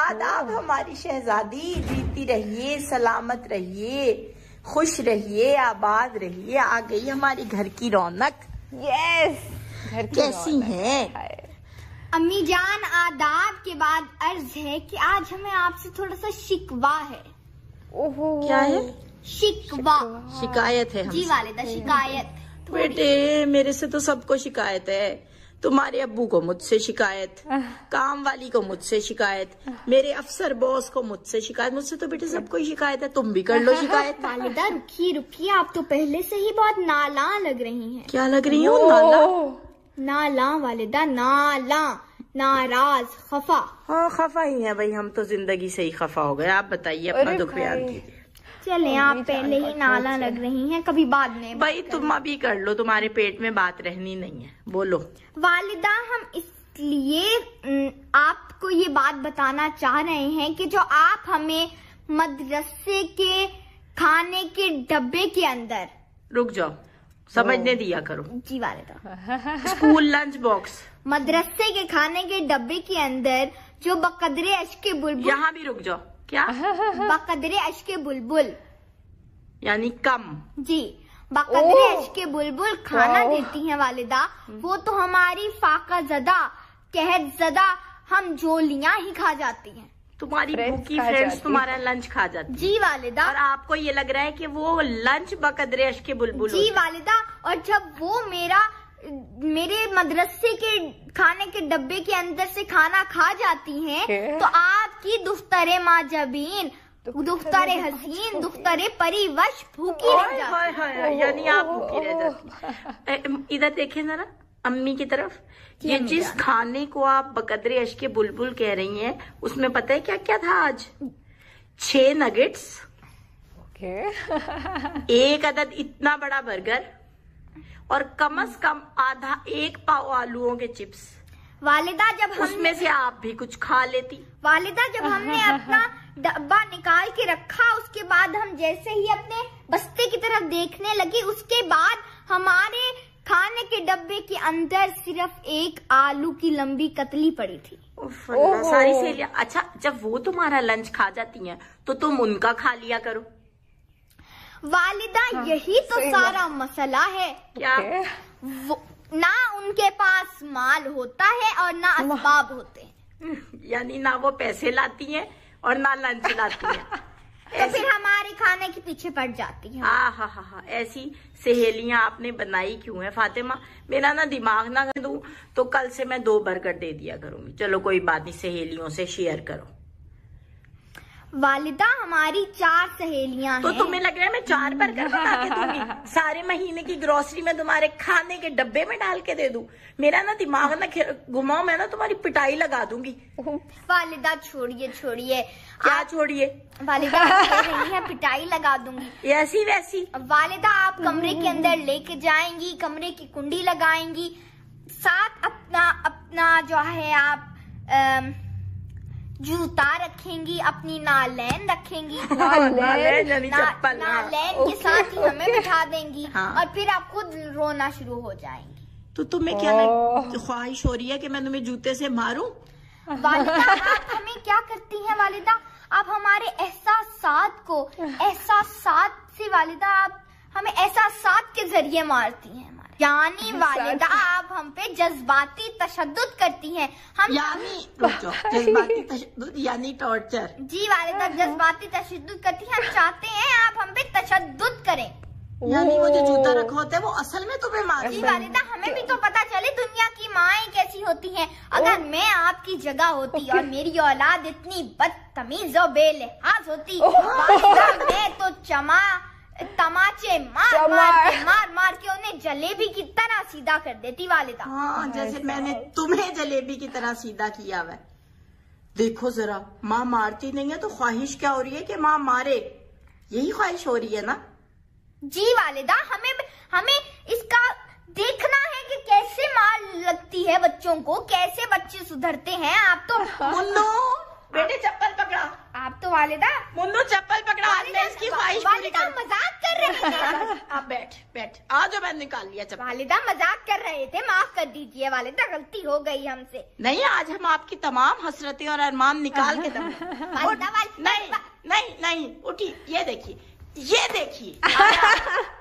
आदाब हमारी शहजादी, जीती रहिए, सलामत रहिए, खुश रहिए, आबाद रहिए। आ गई हमारी घर की रौनक। यस, घर की कैसी हैं अम्मी जान? आदाब के बाद अर्ज है कि आज हमें आपसे थोड़ा सा शिकवा है। ओहो, क्या है? शिकवा, शिकायत है जी वालिदा, शिकायत। बेटे मेरे से तो सबको शिकायत है। तुम्हारे अब्बू को मुझसे शिकायत, काम वाली को मुझसे शिकायत, मेरे अफसर बॉस को मुझसे शिकायत। मुझसे तो बेटे सबको ही शिकायत है। तुम भी कर लो शिकायत। वालिदा रुकिए रुकिए, आप तो पहले से ही बहुत नाला लग रही हैं। क्या लग रही हूँ? नाला? नाला वालिदा, नाला, नाराज, खफा। हाँ खफा ही है भाई, हम तो जिंदगी से ही खफा हो गए। आप बताइए, अपना दुख बयान कीजिए। चले, आप पहले ही नाला लग रही हैं, कभी बाद में भाई तुम अभी कर लो, तुम्हारे पेट में बात रहनी नहीं है। बोलो वालिदा। हम इसलिए आपको ये बात बताना चाह रहे हैं कि जो आप हमें मदरसे के खाने के डब्बे के अंदर, रुक जाओ, समझने दिया करो। जी वालिदा, स्कूल लंच बॉक्स, मदरसे के खाने के डब्बे के अंदर जो बकदरे अश्के बुलबुल, यहाँ भी रुक जाओ। क्या? बकदरे अश्के बुलबुल यानी कम। जी, बकदरे अश्के बुलबुल खाना देती हैं वालिदा, वो तो हमारी फाका जदा, कहत जदा हम जोलियां ही खा जाती हैं। तुम्हारी भूखी फ्रेंड्स तुम्हारा लंच खा जाती। जी वालिदा। और आपको ये लग रहा है कि वो लंच बकदरे अश्के बुलबुल? जी वालिदा। और जब वो मेरे मदरसे के खाने के डब्बे के अंदर से खाना खा जाती हैं, तो आपकी दुफ्तरे माजबीन, दुफ्तरे हसीन, दुफ्तरे परिवश भूखी रह जाती। यानी आप भूखी रह जाती। इधर देखें जरा अम्मी की तरफ। ये जिस खाने को आप बकदरे अश्के बुलबुल कह रही हैं, उसमें पता है क्या क्या था आज? 6 नगेट्स, एक अदद इतना बड़ा बर्गर और कम से कम आधा 1 पाव आलूओं के चिप्स। वालिदा जब उसमें से आप भी कुछ खा लेती। वालिदा जब हमने अपना डब्बा निकाल के रखा, उसके बाद हम जैसे ही अपने बस्ते की तरफ देखने लगे, उसके बाद हमारे खाने के डब्बे के अंदर सिर्फ 1 आलू की लंबी कतली पड़ी थी। सारी सहेलियां। अच्छा, जब वो तुम्हारा लंच खा जाती हैं तो तुम उनका खा लिया करो। वालिदा यही तो सारा मसला है। क्या? ना उनके पास माल होता है और ना असबाब होते हैं। यानी ना वो पैसे लाती हैं और ना लंच लाती हैं। तो फिर हमारे खाने के पीछे पड़ जाती है। हाँ, ऐसी सहेलियां आपने बनाई क्यों है फातिमा? मेरा ना दिमाग ना दूं तो कल से मैं 2 बर्गर दे दिया करूंगी। चलो कोई बात नहीं, सहेलियों से शेयर करो। वालिदा हमारी 4 सहेलियां हैं। तो तुम्हें लग रहा है मैं 4 बर्गर बना के दूंगी? सारे महीने की ग्रोसरी में तुम्हारे खाने के डब्बे में डाल के दे दूं? मेरा ना दिमाग ना घुमाओ, मैं ना तुम्हारी पिटाई लगा दूंगी। वालिदा छोड़िए छोड़िए। क्या छोड़िए? वालिदा नहीं है, पिटाई लगा दूंगी ऐसी वैसी। वालिदा आप कमरे के अंदर लेके जाएंगी, कमरे की कुंडी लगाएंगी, साथ अपना जो है आप जूता रखेंगी, अपनी नालैन रखेंगी, नालैन के साथ ही हमें बिठा देंगी। हाँ। और फिर आप खुद रोना शुरू हो जाएंगी। तो तुम्हें क्या ख्वाहिश हो रही है कि मैं तुम्हें जूते से मारूं? वालिदा आप हमें क्या करती हैं वालिदा? आप हमारे एहसासात से वालिदा, आप हमें एहसासात के जरिए मारती हैं। यानी वालिदा आप हम पे जज्बाती तशद्दुद करती हैं। हम जज्बाती तशद्दुद यानी टॉर्चर। जी वालिदा, जज्बाती तशद्दुद करती हैं। हम चाहते हैं आप हम पे तशद्दुद करें। यानी वो जो जूता रखा होता है वो असल में तुम्हें मारती है। जी वालिदा, हमें भी तो पता चले दुनिया की माएँ कैसी होती हैं। अगर मैं आपकी जगह होती और मेरी औलाद इतनी बदतमीज और बेलिहाज होती, वालिदा मैं तो तमाचे मार के उन्हें जलेबी की तरह सीधा कर देती वालिदा। हाँ, जैसे मैंने तुम्हें जलेबी की तरह सीधा किया हुआ। देखो जरा, माँ मारती नहीं है तो ख्वाहिश क्या हो रही है कि माँ मारे? यही ख्वाहिश हो रही है ना? जी वालिदा, हमें इसका देखना है कि कैसे मार लगती है बच्चों को, कैसे बच्चे सुधरते हैं। आप तो मुन्नो बेटे चप्पल पकड़ा, आप तो वालिदा मुन्नू चप्पल पकड़ा, इसकी ख्वाहिश पूरी कर। मजाक कर रहे थे। आप बैठ आ जाओ, मैंने निकाल लिया चप्पल। वालिदा मजाक कर रहे थे, माफ कर दीजिए वालिदा, गलती हो गई हमसे। नहीं, आज हम आपकी तमाम हसरतें और अरमान निकाल के नहीं, उठी, ये देखिए